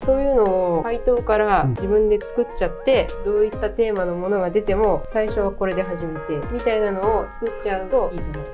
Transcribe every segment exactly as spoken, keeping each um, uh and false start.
そういうのを回答から自分で作っちゃって、どういったテーマのものが出ても最初はこれで始めてみたいなのを作っちゃうといいと思います。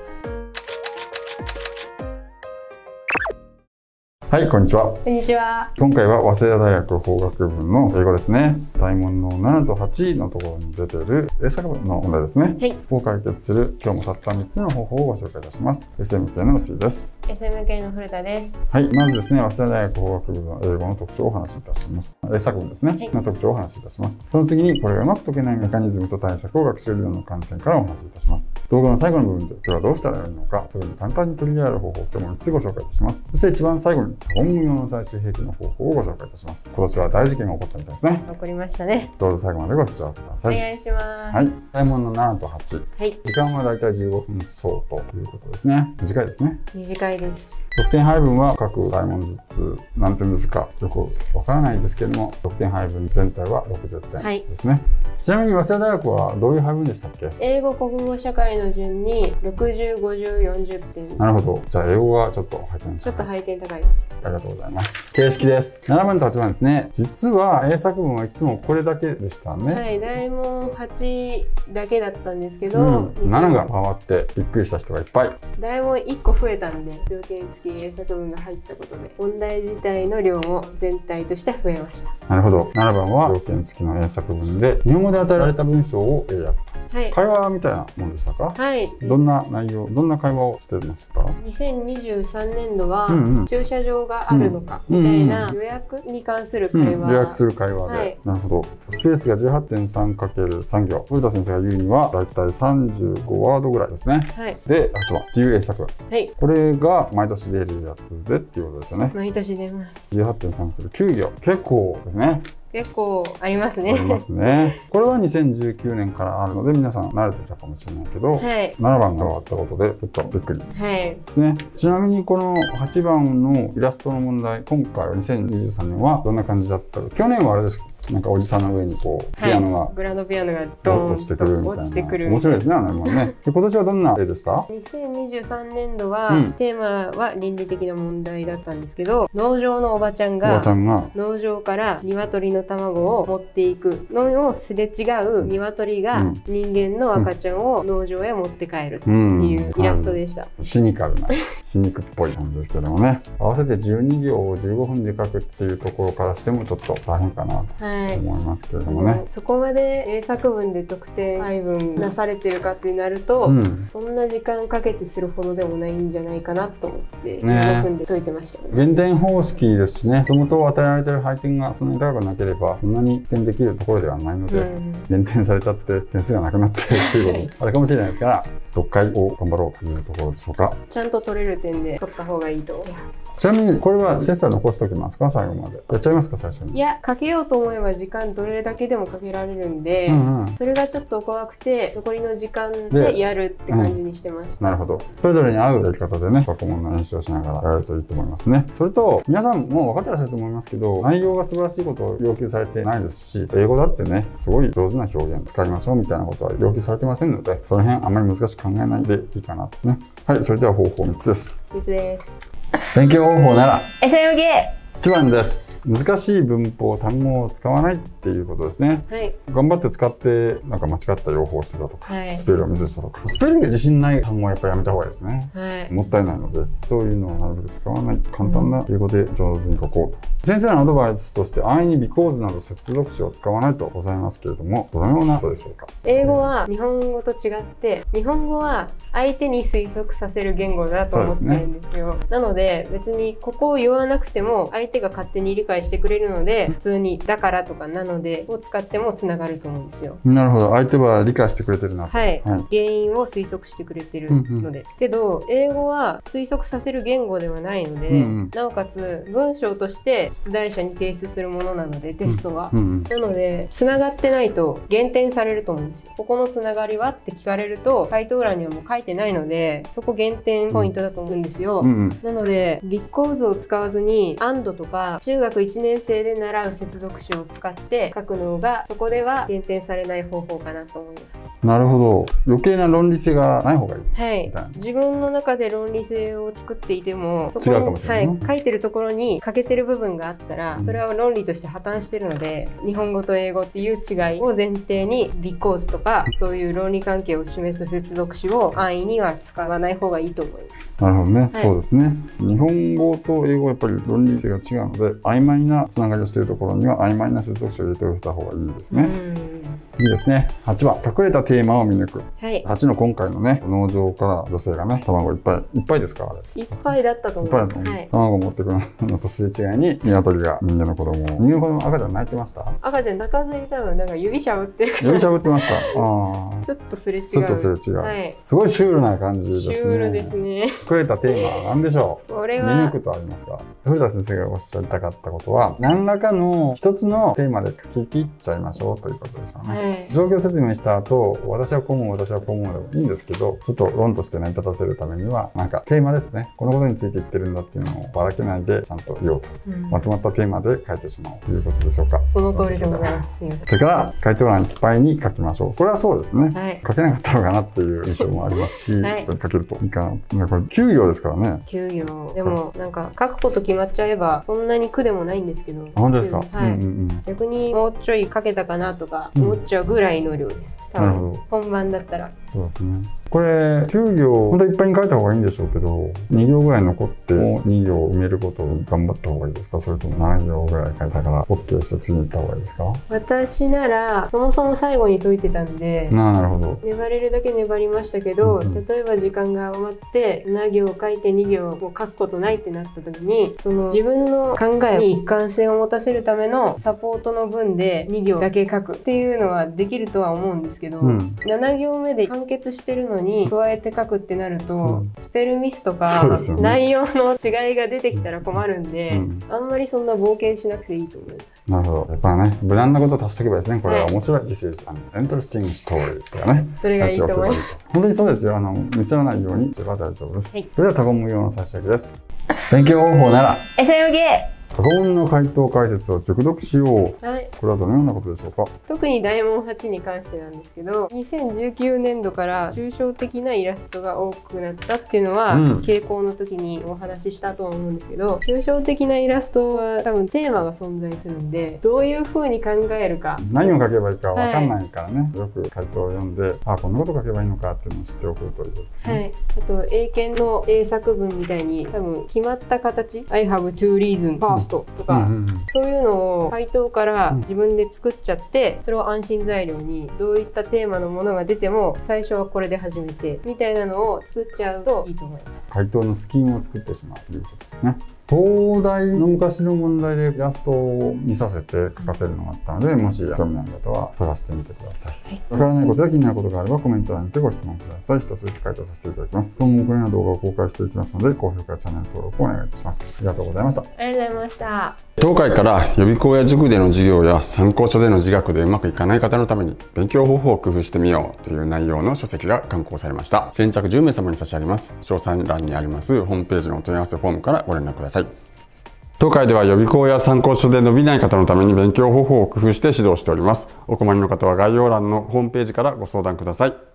はい、こんにちは。 こんにちは。 今回は早稲田大学法学部の英語ですね。大問のななとはちのところに出ている英作文の問題ですね。はい。を解決する今日もたったみっつの方法をご紹介いたします。エスエムケー の薄井です。 エスエムケー の古田です。 はい、まずですね、早稲田大学法学部の英語の特徴をお話しいたします。英作文ですね。はい、の特徴をお話しいたします。その次に、これがうまく解けないメカニズムと対策を学習理論の観点からお話しいたします。動画の最後の部分で、今日はどうしたらよいのか、それに簡単に取り入れられる方法を今日もみっつご紹介いたします。そして一番最後に、論文用の最終兵器の方法をご紹介いたします。今年は大事件が起こったみたいですね。 起こりましたね。 どうぞ最後までご視聴ください。 お願いします。 はい。大問のななとはち。はい。時間はだいたいじゅうごふんそうということですね。短いですね。 短いです。 得点配分は各大問ずつ何点ずつかよくわからないんですけれども、得点配分全体はろくじゅってんですね。はい、ちなみに早稲田大学はどういう配分でしたっけ？英語、国語、社会の順にろくじゅう、ごじゅう、よんじゅってん。 なるほど。じゃあ英語はちょっと配点ちょっと配点高いです。 ありがとうございます。形式です。ななばんとはちばんですね。実は英作文はいつもこれだけでしたね。 はい、大問はちだけだったんですけど、 うん、ななが回ってびっくりした人がいっぱい。 大問いっこ増えたんで、条件付き英作文が入ったことで、問題自体の量も全体として増えました。 なるほど。ななばんは条件付きの英作文で、日本語で与えられた文章を英訳。はい、会話みたいなものでしたか？はい。どんな内容、どんな会話をしてました？ にせんにじゅうさんねんどは、うんうん、駐車場があるのかみたいな予約に関する会話。 予約する会話で、はい、なるほど。スペースが じゅうはってんさんかけるさん 行。古田先生が言うにはだいたいさんじゅうごワードぐらいですね。はい。で、はちばん自由英作文。はい。これが毎年出るやつでっていうことですよね。 毎年出ます。 じゅうはってんさんかけるきゅう 行。結構ですね。 結構ありますね。 ありますね。これはにせんじゅうきゅうねんからあるので皆さん慣れてたかもしれないけど、はい、ななばんが終わったことでちょっとびっくりですね。はい、ちなみにこのはちばんのイラストの問題、今回はにせんにじゅうさんねんはどんな感じだったか。去年はあれですなんかおじさんの上にこう、はい、ピアノがグランドピアノがドーン落ちてくるみたいな。 落ちてくる面白いですね、あのもね。で今年はどんな絵でした？ にせんにじゅうさんねんどは、うん、テーマは倫理的な問題だったんですけど、農場のおばちゃんが農場から鶏の卵を持っていくのをすれ違う鶏が人間の赤ちゃんを農場へ持って帰るっていうイラストでした。うんうん、 シニカルな皮肉っぽい感じですけどもね。合わせてじゅうに行をじゅうごふんで書くっていうところからしてもちょっと大変かなと。はい思いますけれどもね、 そこまで英作文で得点配分なされてるかってなると、うん、そんな時間かけてするほどでもないんじゃないかなと思ってじゅうごふんで解いてましたね。 減点方式ですしね、もともと与えられてる配点がそんなに高くなければそんなに点できるところではないので、うん、減点されちゃって点数がなくなってっていうことあれかもしれないですから読解を頑張ろうというところでしょうか。 ちゃんと取れる点で取った方がいいと思います。 ちなみにこれは先生は残しておきますか？最後までやっちゃいますか？最初に。 いや、かけようと思えば時間どれだけでもかけられるんで、うんうん、それがちょっと怖くて残りの時間でやるって感じにしてました。 うん、なるほど。それぞれに合うやり方でね、過去問の練習をしながらやるといいと思いますね。それと皆さんもう分かってらっしゃると思いますけど、内容が素晴らしいことを要求されてないですし、英語だってね、すごい上手な表現使いましょうみたいなことは要求されてませんので、その辺あんまり難しく考えないでいいかなとね。はい、それでは方法みっつです。 みっつです。 勉強方法ならエスエムケー。 いちばんです。難しい文法、単語を使わないっていうことですね。はい、頑張って使ってなんか間違った用法をしてたとか、はい、スペルをミスしたとか、スペルに自信ない単語はやっぱりやめた方がいいですね。はい、もったいないので、そういうのをなるべく使わない、簡単な英語で上手に書こうと。先生のアドバイスとして、安易に because など接続詞を使わないとございますけれども、どのようなことでしょうか？ 英語は日本語と違って、日本語は相手に推測させる言語だと思ってるんですよ。なので、別にここを言わなくても相手が勝手に理解してくれるので、普通にだからとかなのでを使ってもつながると思うんですよ。 なるほど。相手は理解してくれてるな。 はい。はい、原因を推測してくれてるので。うんうん、けど、英語は推測させる言語ではないので、うんうん、なおかつ文章として出題者に提出するものなので、テストは。うんうん、なので、つながってないと減点されると思うんですよ。ここのつながりはって聞かれると、回答欄にはもう書いてないので、そこ減点ポイントだと思うんですよ。うんうん、なので、because を使わずに and ととか中学いちねん生で習う接続詞を使って書くのがそこでは減点されない方法かなと思います。 なるほど。余計な論理性がない方がいい。 はい。自分の中で論理性を作っていてもそこに、はい、 書いてるところに欠けてる部分があったら、それは論理として破綻してるので、うん、日本語と英語っていう違いを前提に because とかそういう論理関係を示す接続詞を安易には使わない方がいいと思います。 なるほどね、はい、そうですね。日本語と英語はやっぱり論理性が違うので、曖昧なつながりをしているところには曖昧な接続詞を入れておいた方がいいですね。いいですね。はちばん、隠れたテーマを見抜く。はい、はちの今回のね、農場から女性がね、卵いっぱいいっぱいですか、あれ。 いっぱいだったと思う。いっぱいだと思う。はい、 卵を持ってくるのとすれ違いに鶏が人間の子供を。人間の子供赤ちゃん泣いてました？ 赤ちゃん泣かずに多分なんか指しゃぶってる。 指しゃぶってました。ああ。 ちょっとすれ違う。 ちょっとすれ違う。はい。すごいシュールな感じですね。 シュールですね。 隠れたテーマは何でしょう？ これは見抜くとありますが、古田先生がおっしゃりたかったことは、何らかの一つのテーマで書き切っちゃいましょうということでしょうね。はい、状況説明した後、私はこう思う、私はこう思うでもいいんですけど、ちょっと論として成り立たせるためには、なんかテーマですね。このことについて言ってるんだっていうのをばらけないでちゃんと言おうと。うん、まとまったテーマで書いてしまおうということでしょうか。 その通りでございます。それから回答欄いっぱいに書きましょう。これはそうですね。はい、書けなかったのかなっていう印象もありますし、はい、書けるといいかな。これきゅう行ですからね。 きゅう行。でもなんか書くこと決まっちゃえばそんなに苦でもないんですけど。 本当ですか。 はい。逆にもうちょい書けたかなとか思っちゃうぐらいの量です。多分本番だったら。 そうですね。これきゅう行本当はいっぱいに書いた方がいいんでしょうけど、に行ぐらい残ってもうに行を埋めることを頑張った方がいいですか？それともなな行ぐらい書いたから OK して次に行った方がいいですか？ 私ならそもそも最後に解いてたんで、 なるほど。 粘れるだけ粘りましたけど、うん、例えば時間が余ってなな行書いてに行を書くことないってなった時に、その自分の考えに一貫性を持たせるためのサポートの分でに行だけ書くっていうのはできるとは思うんですけど、うん、なな行目で完結してるのに加えて書くってなると、うん、スペルミスとか、ね、内容の違いが出てきたら困るんで、うん、あんまりそんな冒険しなくていいと思います。 なるほど。やっぱね、無難なことを足しておけばですね、これは面白い。はい、This is an interesting story とかね。 それがいいと思います。 本当にそうですよ。あの、ミスらないようにとれば大丈夫です。はい、それでは過言無用の差し上げです。勉強方法ならエスエムゲー。 過去問の回答解説を熟読しよう。はい、これはどのようなことでしょうか。 特に大問はちに関してなんですけど、にせんじゅうきゅうねんどから抽象的なイラストが多くなったっていうのは、うん、傾向の時にお話ししたと思うんですけど、抽象的なイラストは多分テーマが存在するんで、どういう風に考えるか、 何を書けばいいか分かんないからね、はい、よく回答を読んで、あ、こんなこと書けばいいのかっていうのを知っておくということですね。はい、あと英検の英作文みたいに多分決まった形、I have two reasons first とか、うんうん、そういうのを回答から自分で作っちゃって、それを安心材料にどういったテーマのものが出ても最初はこれで始めてみたいなのを作っちゃうといいと思います。 回答のスキームを作ってしまうということですね。東大の昔の問題でイラストを見させて書かせるのがあったので、もし興味のある方は探してみてください。はい、わからないことや気になることがあればコメント欄にてご質問ください。一つずつ回答させていただきます。今後もこのような動画を公開していきますので、高評価やチャンネル登録をお願いいたします。ありがとうございました。ありがとうございました。 当会から予備校や塾での授業や参考書での自学でうまくいかない方のために勉強方法を工夫してみようという内容の書籍が刊行されました。先着じゅうめい様に差し上げます。詳細欄にありますホームページのお問い合わせフォームからご連絡ください。当会では予備校や参考書で伸びない方のために勉強方法を工夫して指導しております。お困りの方は概要欄のホームページからご相談ください。